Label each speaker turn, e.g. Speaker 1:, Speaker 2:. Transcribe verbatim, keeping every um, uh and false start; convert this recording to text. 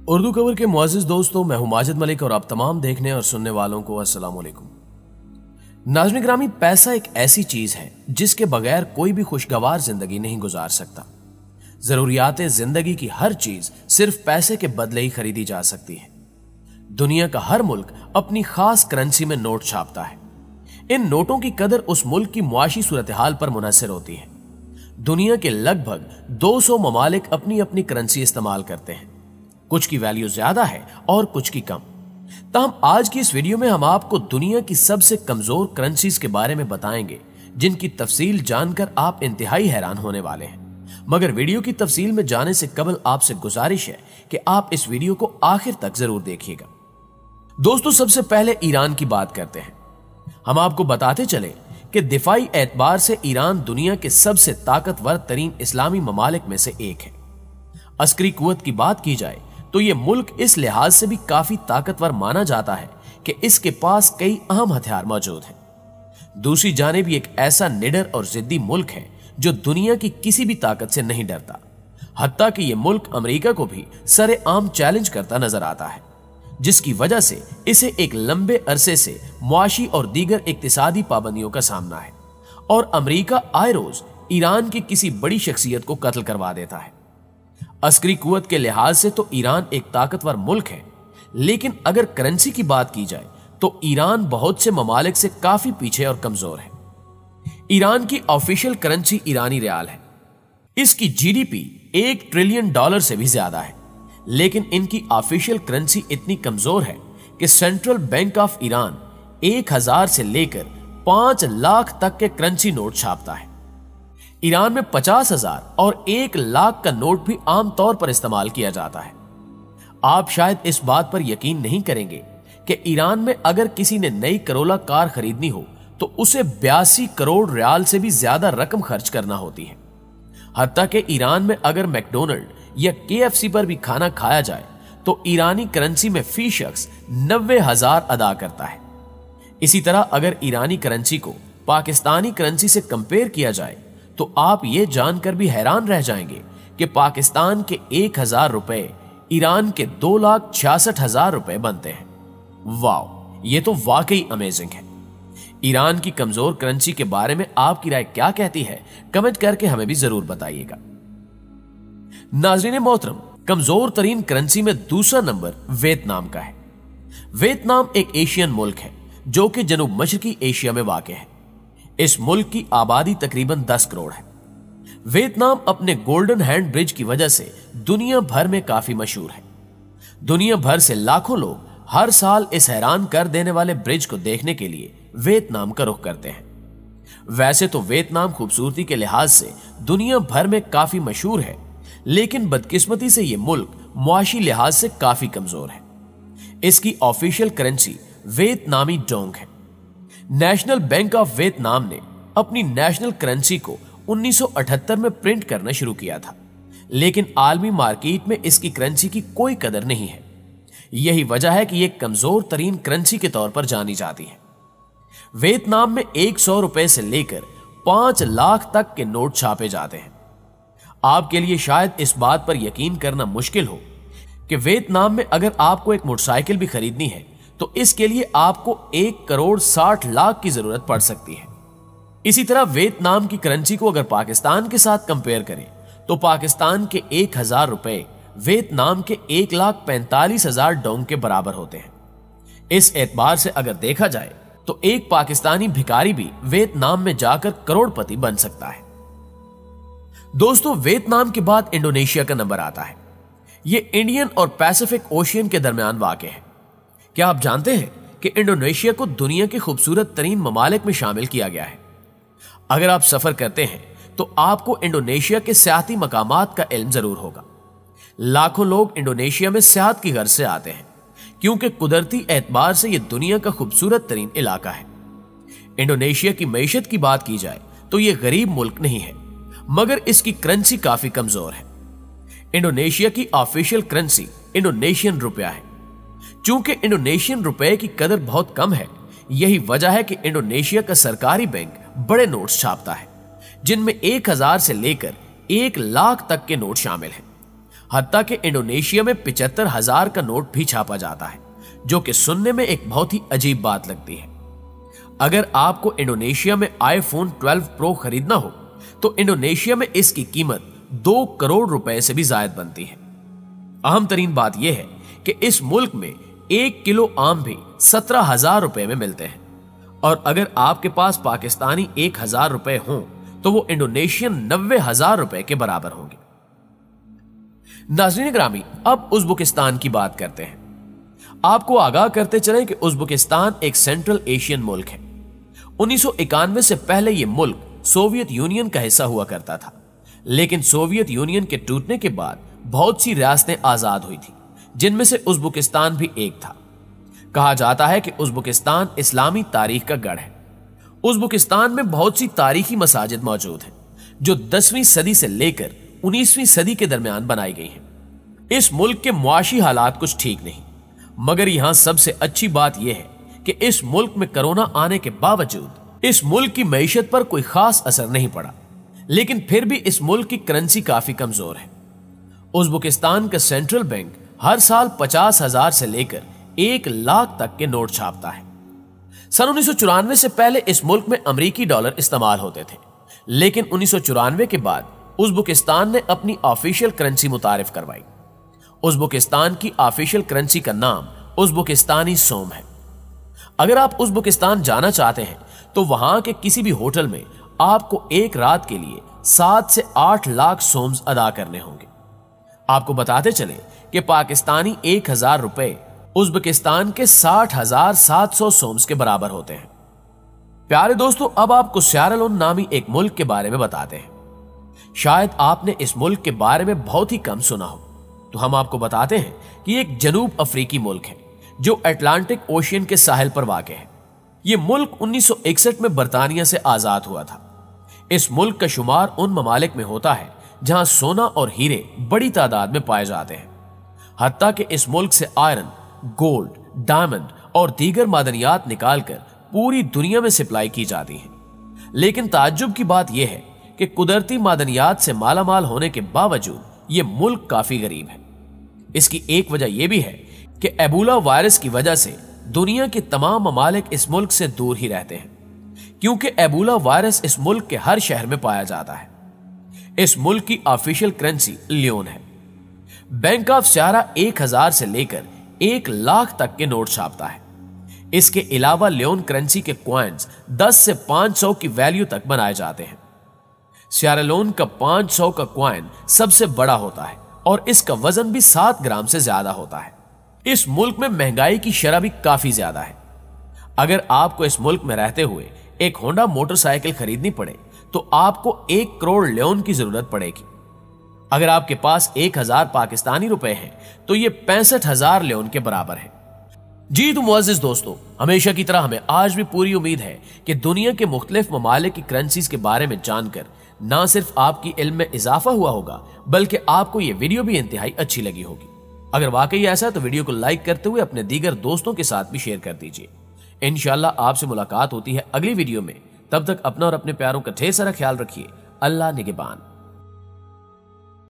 Speaker 1: उर्दू खबर के मुअज़्ज़िज़ दोस्तों, मैं हूं माजिद मलिक और आप तमाम देखने और सुनने वालों को अस्सलाम वालेकुम। नाज़रीन ग्रामी, पैसा एक ऐसी चीज है जिसके बगैर कोई भी खुशगवार जिंदगी नहीं गुजार सकता। जरूरियात जिंदगी की हर चीज सिर्फ पैसे के बदले ही खरीदी जा सकती है। दुनिया का हर मुल्क अपनी खास करेंसी में नोट छापता है। इन नोटों की कदर उस मुल्क की मुआशी सूरत हाल पर मुनहसर होती है। दुनिया के लगभग दो सौ ममालिक अपनी अपनी करेंसी इस्तेमाल करते हैं। कुछ की वैल्यू ज्यादा है और कुछ की कम। तहम आज की इस वीडियो में हम आपको दुनिया की सबसे कमजोर करेंसीज के बारे में बताएंगे, जिनकी तफसील जानकर आप इंतहाई हैरान होने वाले हैं। मगर वीडियो की तफसील में जाने से कबल आपसे गुजारिश है कि आप इस वीडियो को आखिर तक जरूर देखिएगा। दोस्तों, सबसे पहले ईरान की बात करते हैं। हम आपको बताते चले कि दिफाई एतबार से ईरान दुनिया के सबसे ताकतवर तरीन इस्लामी ममालिक में से एक है। अस्करी कुव्वत की बात की जाए तो यह मुल्क इस लिहाज से भी काफी ताकतवर माना जाता है कि इसके पास कई अहम हथियार मौजूद हैं। दूसरी जानिब एक ऐसा निडर और जिद्दी मुल्क है जो दुनिया की किसी भी ताकत से नहीं डरता। हत्ता कि यह मुल्क अमेरिका को भी सरेआम चैलेंज करता नजर आता है, जिसकी वजह से इसे एक लंबे अरसे से मुआशी और दीगर इक्तिसादी पाबंदियों का सामना है और अमेरिका आए रोज ईरान की किसी बड़ी शख्सियत को कत्ल करवा देता है। अस्करी कुव्वत के लिहाज से तो ईरान एक ताकतवर मुल्क है, लेकिन अगर करेंसी की बात की जाए तो ईरान बहुत से ममालिक से काफी पीछे और कमजोर है। ईरान की ऑफिशियल करेंसी ईरानी रियाल है। इसकी जीडीपी एक ट्रिलियन डॉलर से भी ज्यादा है, लेकिन इनकी ऑफिशियल करेंसी इतनी कमजोर है कि सेंट्रल बैंक ऑफ ईरान एक हजार से लेकर पांच लाख तक के करेंसी नोट छापता है। ईरान में पचास हजार और एक लाख का नोट भी आमतौर पर इस्तेमाल किया जाता है। आप शायद इस बात पर यकीन नहीं करेंगे कि ईरान में अगर किसी ने नई करोला कार खरीदनी हो तो उसे बयासी करोड़ रियाल से भी ज्यादा रकम खर्च करना होती है। हत्ता कि ईरान में अगर मैकडोनल्ड या केएफसी पर भी खाना खाया जाए तो ईरानी करेंसी में फी शख्स नब्बे हजार अदा करता है। इसी तरह अगर ईरानी करेंसी को पाकिस्तानी करेंसी से कंपेयर किया जाए तो आप ये जानकर भी हैरान रह जाएंगे कि पाकिस्तान के एक हजार रुपए ईरान के दो लाख छियासठ हजार रुपए बनते हैं। वाह, ये तो वाकई अमेजिंग है। ईरान की कमजोर करेंसी के बारे में आपकी राय क्या कहती है, कमेंट करके हमें भी जरूर बताइएगा। नाज़रीन मोहतरम, कमजोर तरीन करेंसी में दूसरा नंबर वियतनाम का है। वियतनाम एक एशियन मुल्क है जो कि जनूब मशरकी एशिया में वाक़ है। इस मुल्क की आबादी तकरीबन दस करोड़ है। वियतनाम अपने गोल्डन हैंड ब्रिज की वजह से दुनिया भर में काफी मशहूर है। दुनिया भर से लाखों लोग हर साल इस हैरान कर देने वाले ब्रिज को देखने के लिए वियतनाम का रुख करते हैं। वैसे तो वियतनाम खूबसूरती के लिहाज से दुनिया भर में काफी मशहूर है, लेकिन बदकिस्मती से यह मुल्क मुआशी लिहाज से काफी कमजोर है। इसकी ऑफिशियल करेंसी वियतनामी डोंग है। नेशनल बैंक ऑफ वियतनाम ने अपनी नेशनल करेंसी को उन्नीस सौ अठहत्तर में प्रिंट करना शुरू किया था, लेकिन आलमी मार्केट में इसकी करेंसी की कोई कदर नहीं है। यही वजह है कि यह कमजोर तरीन करेंसी के तौर पर जानी जाती है। वियतनाम में एक सौ रुपए से लेकर पांच लाख तक के नोट छापे जाते हैं। आपके लिए शायद इस बात पर यकीन करना मुश्किल हो कि वियतनाम में अगर आपको एक मोटरसाइकिल भी खरीदनी है तो इसके लिए आपको एक करोड़ साठ लाख की जरूरत पड़ सकती है। इसी तरह वियतनाम की करेंसी को अगर पाकिस्तान के साथ कंपेयर करें तो पाकिस्तान के एक हजार रुपए वियतनाम के एक लाख पैंतालीस हजार डोंग के बराबर होते हैं। इस एतबार से अगर देखा जाए तो एक पाकिस्तानी भिखारी भी वियतनाम में जाकर करोड़पति बन सकता है। दोस्तों, वियतनाम के बाद इंडोनेशिया का नंबर आता है। यह इंडियन और पैसिफिक ओशियन के दरमियान वाक़ है। क्या आप जानते हैं कि इंडोनेशिया को दुनिया के खूबसूरत तरीन ममालिक में शामिल किया गया है? अगर आप सफर करते हैं तो आपको इंडोनेशिया के सियाती मकामात का इल्म जरूर होगा। लाखों लोग इंडोनेशिया में सियाहत की गर्ज से आते हैं, क्योंकि कुदरती एतबार से यह दुनिया का खूबसूरत तरीन इलाका है। इंडोनेशिया की मईशत की बात की जाए तो यह गरीब मुल्क नहीं है, मगर इसकी करेंसी काफी कमजोर है। इंडोनेशिया की ऑफिशियल करेंसी इंडोनेशियन रुपया है। चूंकि इंडोनेशियन रुपए की कदर बहुत कम है, यही वजह है कि इंडोनेशिया का सरकारी बैंक बड़े नोट्स छापता है, जिनमें एक हजार से लेकर एक लाख तक के नोट शामिल हैं। हत्ता कि इंडोनेशिया में पिचहत्तर हजार का नोट भी छापा जाता है, जो कि सुनने में एक बहुत ही अजीब बात लगती है। अगर आपको इंडोनेशिया में आईफोन ट्वेल्व प्रो खरीदना हो तो इंडोनेशिया में इसकी कीमत दो करोड़ रुपए से भी ज्यादा बनती है। अहम तरीन बात यह है कि इस मुल्क में एक किलो आम भी सत्रह हजार रुपए में मिलते हैं, और अगर आपके पास पाकिस्तानी एक हजार रुपए हों तो वो इंडोनेशियन नब्बे हजार रुपए के बराबर होंगे। नाज़रीन ग्रामी, अब उज़्बेकिस्तान की बात करते हैं। आपको आगाह करते चलें कि उज़्बेकिस्तान एक सेंट्रल एशियन मुल्क है। उन्नीस सौ इक्यानवे से पहले यह मुल्क सोवियत यूनियन का हिस्सा हुआ करता था, लेकिन सोवियत यूनियन के टूटने के बाद बहुत सी रियासतें आजाद हुई थी, जिनमें से उज़्बेकिस्तान भी एक था। कहा जाता है कि उज़्बेकिस्तान इस्लामी तारीख का गढ़ है। उज़्बेकिस्तान में बहुत सी तारीखी मसाजिद मौजूद हैं, जो दसवीं सदी से लेकर उन्नीसवीं सदी के दरमियान बनाई गई हैं। इस मुल्क के मुआशी हालात कुछ ठीक नहीं, मगर यहां सबसे अच्छी बात यह है कि इस मुल्क में कोरोना आने के बावजूद इस मुल्क की मईशत पर कोई खास असर नहीं पड़ा, लेकिन फिर भी इस मुल्क की करेंसी काफी कमजोर है। उज़्बेकिस्तान का सेंट्रल बैंक हर साल पचास हजार से लेकर एक लाख तक के नोट छापता है। सन उन्नीस सौ चौरानवे से पहले इस मुल्क में अमेरिकी डॉलर इस्तेमाल होते थे, लेकिन उन्नीस सौ चौरानवे के बाद उज़्बेकिस्तान ने अपनी ऑफिशियल करेंसी मुतारिफ करवाई। उज़्बेकिस्तान की ऑफिशियल करेंसी का नाम उज़्बेकिस्तानी सोम है। अगर आप उज़्बेकिस्तान जाना चाहते हैं तो वहां के किसी भी होटल में आपको एक रात के लिए सात से आठ लाख सोम्स अदा करने होंगे। आपको बताते चले कि पाकिस्तानी एक हजार रुपए उज़्बेकिस्तान के साठ हजार सात सौ सोम्स के बराबर होते हैं। प्यारे दोस्तों, अब आपको सिएरा लियोन नामी एक मुल्क के बारे में बताते हैं। शायद आपने इस मुल्क के बारे में बहुत ही कम सुना हो, तो हम आपको बताते हैं कि एक जनूब अफ्रीकी मुल्क है जो अटलांटिक ओशियन के साहिल पर वाक़ है। यह मुल्क उन्नीस सौ इकसठ में बरतानिया से आजाद हुआ था। इस मुल्क का शुमार उन ममालिक में होता है जहां सोना और हीरे बड़ी तादाद में पाए जाते हैं। हत्ता कि इस मुल्क से आयरन, गोल्ड, डायमंड और दीगर मादनियात निकालकर पूरी दुनिया में सप्लाई की जाती है। लेकिन ताज्जुब की बात यह है कि कुदरती मादनियात से मालामाल होने के बावजूद यह मुल्क काफी गरीब है। इसकी एक वजह यह भी है कि एबोला वायरस की वजह से दुनिया के तमाम ममालिक इस मुल्क से दूर ही रहते हैं, क्योंकि एबोला वायरस इस मुल्क के हर शहर में पाया जाता है। इस मुल्क की ऑफिशियल करेंसी लियोन है। बैंक ऑफ सिएरा एक हजार से लेकर एक लाख तक के नोट छापता है। इसके अलावा लियोन करेंसी के कॉइन्स दस से पांच सौ की वैल्यू तक बनाए जाते हैं। सिएरा लियोन का पांच सौ का कॉइन सबसे बड़ा होता है और इसका वजन भी सात ग्राम से ज्यादा होता है। इस मुल्क में महंगाई की शरह भी काफी ज्यादा है। अगर आपको इस मुल्क में रहते हुए एक होंडा मोटरसाइकिल खरीदनी पड़े तो आपको एक करोड़ लियोन की जरूरत पड़ेगी। अगर आपके पास एक हजार पाकिस्तानी रुपए हैं तो ये पैंसठ हजार लियोन के बराबर है। जी तो मुअज़्ज़िज़ दोस्तों, हमेशा की तरह हमें आज भी पूरी उम्मीद है कि दुनिया के मुख्तलिफ ममालिक की करेंसीज के बारे में जानकर ना सिर्फ आपकी इल्म में इजाफा हुआ होगा, बल्कि आपको यह वीडियो भी इंतहाई अच्छी लगी होगी। अगर वाकई ऐसा है तो वीडियो को लाइक करते हुए अपने दीगर दोस्तों के साथ भी शेयर कर दीजिए। इंशाअल्लाह आपसे मुलाकात होती है अगली वीडियो में। तब तक अपना और अपने प्यारों का ढेर सारा ख्याल रखिए। अल्लाह निगहबान।